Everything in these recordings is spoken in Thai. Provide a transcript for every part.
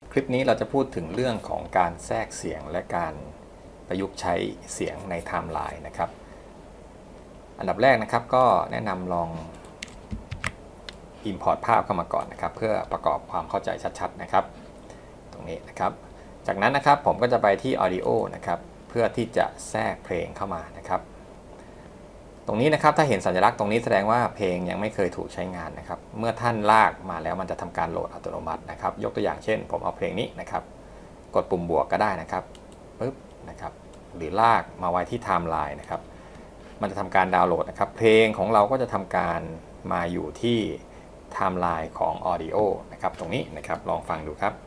คลิปนี้เราจะพูดถึงเรื่องของการแทรกเสียงและการประยุกต์ใช้เสียงในไทม์ไลน์นะครับอันดับแรกนะครับก็แนะนำลอง Import ภาพเข้ามาก่อนนะครับเพื่อประกอบความเข้าใจชัดๆนะครับตรงนี้นะครับจากนั้นนะครับผมก็จะไปที่ Audio นะครับเพื่อที่จะแทรกเพลงเข้ามานะครับตรงนี้นะครับถ้าเห็นสัญลักษณ์ตรงนี้แสดงว่าเพลงยังไม่เคยถูกใช้งานนะครับเมื่อท่านลากมาแล้วมันจะทำการโหลดอัตโนมัตินะครับยกตัวอย่างเช่นผมเอาเพลงนี้นะครับกดปุ่มบวกก็ได้นะครับปึ๊บนะครับหรือลากมาไว้ที่ไทม์ไลน์นะครับมันจะทำการดาวน์โหลดนะครับเพลงของเราก็จะทำการมาอยู่ที่ไทม์ไลน์ของ Audio นะครับตรงนี้นะครับลองฟังดูครับ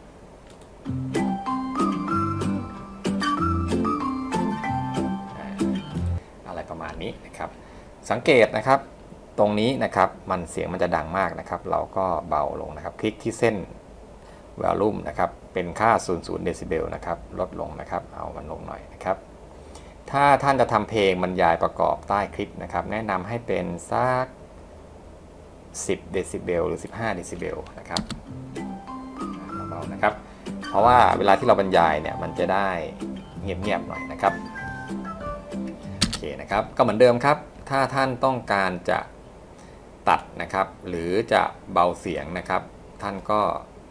อะไรประมาณนี้นะครับสังเกตนะครับตรงนี้นะครับเสียงมันจะดังมากนะครับเราก็เบาลงนะครับคลิกที่เส้น Volume นะครับเป็นค่า00 เดซิเบลนะครับลดลงนะครับเอามันลงหน่อยนะครับถ้าท่านจะทำเพลงบรรยายประกอบใต้คลิปนะครับแนะนำให้เป็นสัก10 เดซิเบลหรือ15 เดซิเบลนะครับเบาๆนะครับเพราะว่าเวลาที่เราบรรยายเนี่ยมันจะได้เงียบๆหน่อยนะครับโอเคนะครับก็เหมือนเดิมครับถ้าท่านต้องการจะตัดนะครับหรือจะเบาเสียงนะครับท่านก็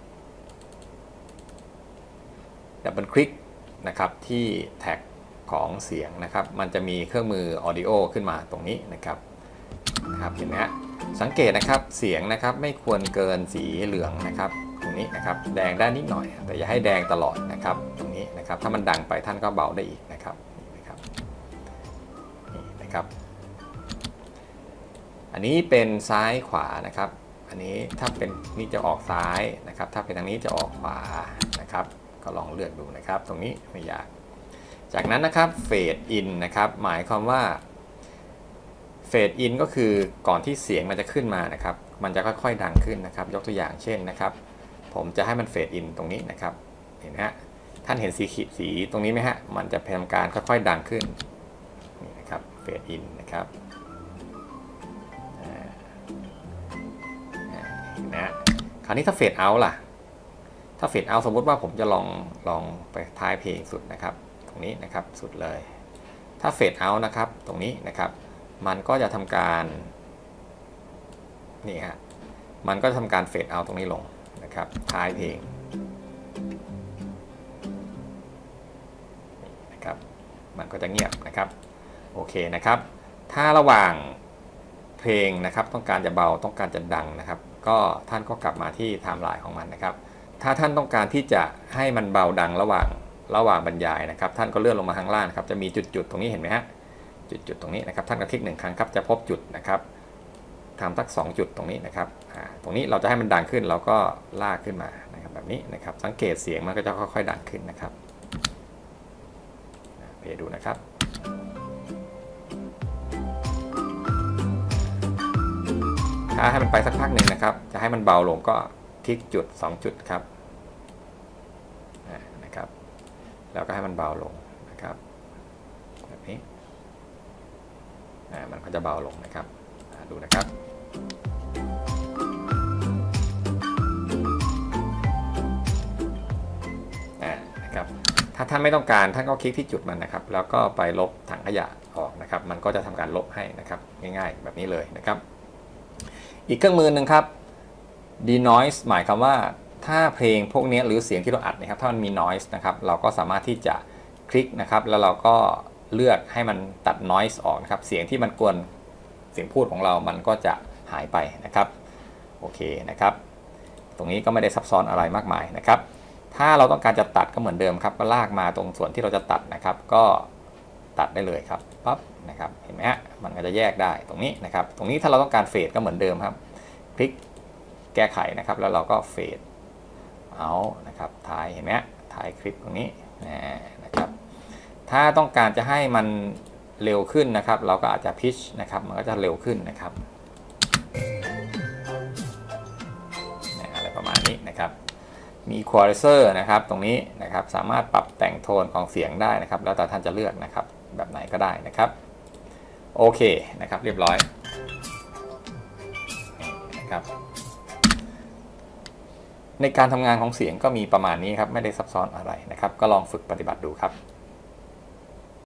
ดับเบิลคลิกนะครับที่แท็กของเสียงนะครับมันจะมีเครื่องมือ Audio ขึ้นมาตรงนี้นะครับเห็นไหมฮะสังเกตนะครับเสียงนะครับไม่ควรเกินสีเหลืองนะครับตรงนี้นะครับแดงได้นิดหน่อยแต่อย่าให้แดงตลอดนะครับตรงนี้นะครับถ้ามันดังไปท่านก็เบาได้อีกนะครับนี่นะครับอันนี้เป็นซ้ายขวานะครับอันนี้ถ้าเป็นนี่จะออกซ้ายนะครับถ้าเป็นทางนี้จะออกขวานะครับก็ลองเลือกดูนะครับตรงนี้ไม่ยากจากนั้นนะครับเฟดอินนะครับหมายความว่าเฟดอินก็คือก่อนที่เสียงมันจะขึ้นมานะครับมันจะค่อยๆดังขึ้นนะครับยกตัวอย่างเช่นนะครับผมจะให้มันเฟดอินตรงนี้นะครับเห็นไหมฮะท่านเห็นสีตรงนี้ไหมฮะมันจะทำการค่อยๆดังขึ้นนี่นะครับเฟดอินนะครับนะคราวนี้ถ้าเฟดเอาท์ล่ะถ้าเฟดเอาท์สมมติว่าผมจะลองไปท้ายเพลงสุดนะครับตรงนี้นะครับสุดเลยถ้าเฟดเอาท์นะครับตรงนี้นะครับมันก็จะทำการนี่ฮะมันก็จะทำการเฟดเอาท์ตรงนี้ลงนะครับท้ายเพลงนะครับมันก็จะเงียบนะครับโอเคนะครับถ้าระหว่างเพลงนะครับต้องการจะเบาต้องการจะดังนะครับก็ท่านก็กลับมาที่ไทม์ไลน์ของมันนะครับถ้าท่านต้องการที่จะให้มันเบาดังระหว่างบรรยายนะครับท่านก็เลื่อนลงมาข้างล่างครับจะมีจุดตรงนี้เห็นไหมฮะจุดตรงนี้นะครับท่านก็คลิก1 ครั้งครับจะพบจุดนะครับทำสัก2 จุดตรงนี้นะครับตรงนี้เราจะให้มันดังขึ้นเราก็ลากขึ้นมานะครับแบบนี้นะครับสังเกตเสียงมันก็จะค่อยๆดังขึ้นนะครับเพลย์ดูนะครับถ้าให้มันไปสักพักหนึ่งนะครับจะให้มันเบาลงก็คลิกจุด2 จุดครับนะครับแล้วก็ให้มันเบาลงนะครับแบบนี้มันก็จะเบาลงนะครับดูนะครับนะครับถ้าท่านไม่ต้องการท่านก็คลิกที่จุดมันนะครับแล้วก็ไปลบถังขยะออกนะครับมันก็จะทำการลบให้นะครับง่ายๆแบบนี้เลยนะครับอีกเครื่องมือหนึ่งครับ denoise หมายความว่าถ้าเพลงพวกนี้หรือเสียงที่เราอัดนะครับถ้ามันมี noise นะครับเราก็สามารถที่จะคลิกนะครับแล้วเราก็เลือกให้มันตัด noise ออกนะครับเสียงที่มันกวนเสียงพูดของเรามันก็จะหายไปนะครับโอเคนะครับตรงนี้ก็ไม่ได้ซับซ้อนอะไรมากมายนะครับถ้าเราต้องการจะตัดก็เหมือนเดิมครับก็ลากมาตรงส่วนที่เราจะตัดนะครับก็ตัดได้เลยครับปั๊บนะครับเห็นไหมฮะมันก็จะแยกได้ตรงนี้นะครับตรงนี้ถ้าเราต้องการเฟดก็เหมือนเดิมครับคลิกแก้ไขนะครับแล้วเราก็เฟดเอานะครับถ่ายเห็นไหมถ่ายคลิปตรงนี้นะครับถ้าต้องการจะให้มันเร็วขึ้นนะครับเราก็อาจจะพิชนะครับมันก็จะเร็วขึ้นนะครับอะไรประมาณนี้นะครับมีควอลิเซอร์นะครับตรงนี้นะครับสามารถปรับแต่งโทนของเสียงได้นะครับแล้วแต่ท่านจะเลือกนะครับแบบไหนก็ได้นะครับโอเคนะครับเรียบร้อยนะครับในการทำงานของเสียงก็มีประมาณนี้ครับไม่ได้ซับซ้อนอะไรนะครับก็ลองฝึกปฏิบัติดูครับ